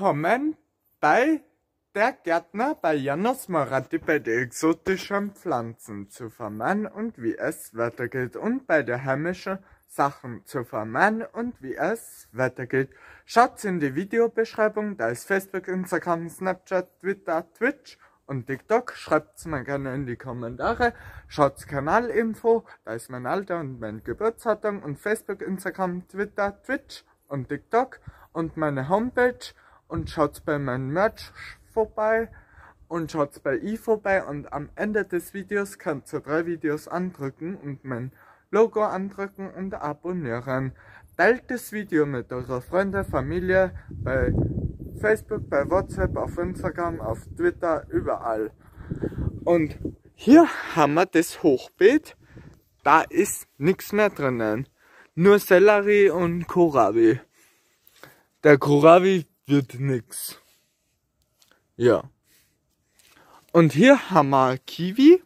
Willkommen bei der Gärtner bei Janos Moratti bei den exotischen Pflanzen zu vermehren und wie es weitergeht und bei den heimischen Sachen zu vermehren und wie es weitergeht. Schaut in die Videobeschreibung, da ist Facebook, Instagram, Snapchat, Twitter, Twitch und TikTok. Schreibt es mir gerne in die Kommentare. Schaut Kanalinfo, da ist mein Alter und mein Geburtsdatum und Facebook, Instagram, Twitter, Twitch und TikTok und meine Homepage und schaut bei meinem Merch vorbei und schaut bei vorbei und am Ende des Videos könnt ihr 3 Videos andrücken und mein Logo andrücken und abonnieren. Teilt das Video mit eurer Freunde, Familie, bei Facebook, bei WhatsApp, auf Instagram, auf Twitter, überall. Und hier haben wir das Hochbeet, da ist nichts mehr drinnen, nur Sellerie und Kohlrabi. Der Kohlrabi wird nix. Ja. Und hier haben wir Kiwi.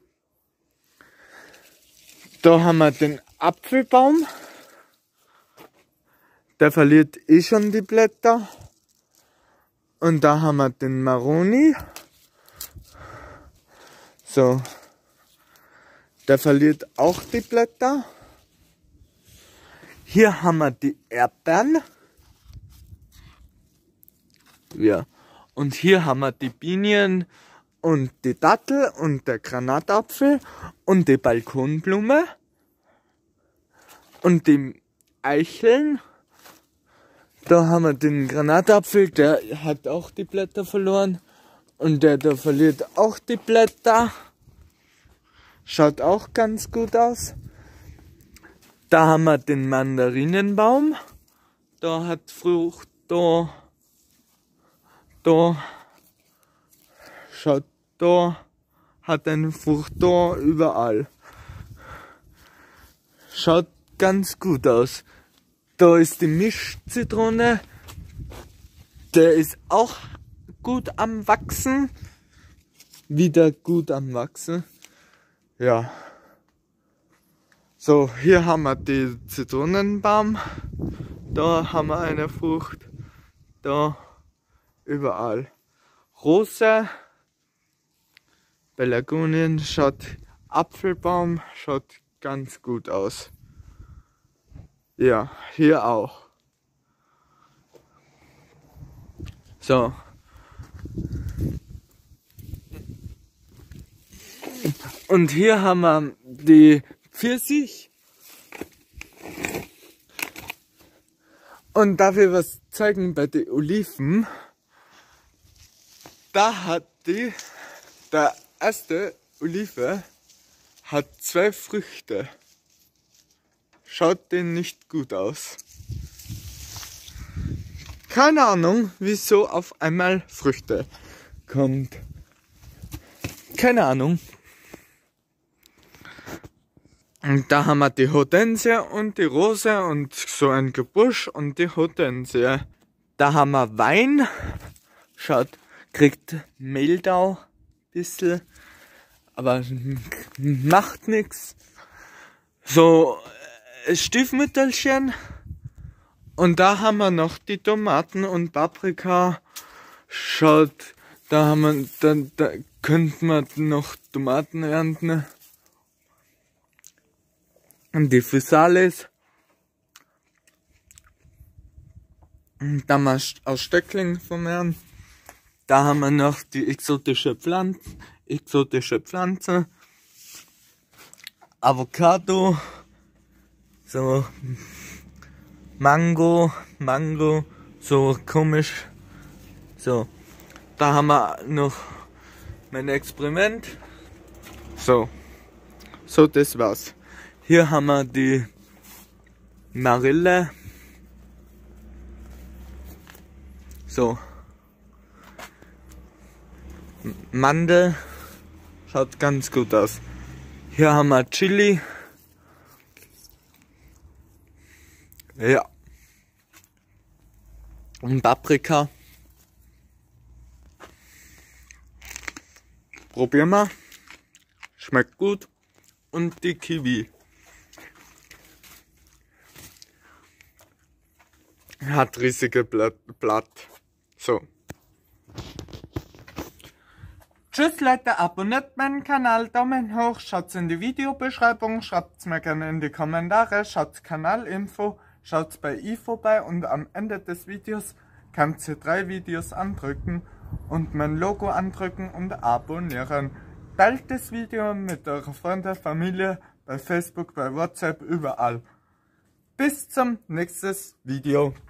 Da haben wir den Apfelbaum. Der verliert eh schon die Blätter. Und da haben wir den Maroni. So. Der verliert auch die Blätter. Hier haben wir die Erdbeeren. Ja. Und hier haben wir die Pinien und die Dattel und der Granatapfel und die Balkonblume und die Eicheln. Da haben wir den Granatapfel, der hat auch die Blätter verloren und der da verliert auch die Blätter. Schaut auch ganz gut aus. Da haben wir den Mandarinenbaum. Da hat Frucht, da schaut, da hat eine Frucht, da überall. Schaut ganz gut aus. Da ist die Mischzitrone, der ist auch gut am Wachsen. Wieder gut am Wachsen. Ja. So, hier haben wir die Zitronenbaum. Da haben wir eine Frucht. Da überall. Rose, Pelargonien, schaut, Apfelbaum, schaut ganz gut aus. Ja, hier auch. So. Und hier haben wir die Pfirsich. Und darf ich was zeigen bei den Oliven? Da hat der erste Olive hat 2 Früchte. Schaut den nicht gut aus. Keine Ahnung, wieso auf einmal Früchte kommt. Keine Ahnung. Und da haben wir die Hortensie und die Rose und so ein Gebüsch und die Hortensie. Da haben wir Wein. Schaut, kriegt Mehltau bisschen, aber macht nichts. So Stiefmütterchen. Und da haben wir noch die Tomaten und Paprika. Schaut, da haben wir, da könnten wir noch Tomaten ernten. Und die Physalis. Und da haben wir aus Stöckling vermehren. Da haben wir noch die exotische Pflanze. Avocado. So. Mango, so komisch. So. Da haben wir noch mein Experiment. So, das war's. Hier haben wir die Marille. So. Mandel. Schaut ganz gut aus. Hier haben wir Chili. Ja. Und Paprika. Probieren wir. Schmeckt gut. Und die Kiwi. Hat riesige Blatt. So. Tschüss Leute, abonniert meinen Kanal, Daumen hoch, schaut in die Videobeschreibung, schreibt mir gerne in die Kommentare, schaut Kanalinfo, schaut bei i vorbei und am Ende des Videos könnt ihr 3 Videos andrücken und mein Logo andrücken und abonnieren. Teilt das Video mit eurer Freunde, Familie, bei Facebook, bei WhatsApp, überall. Bis zum nächsten Video.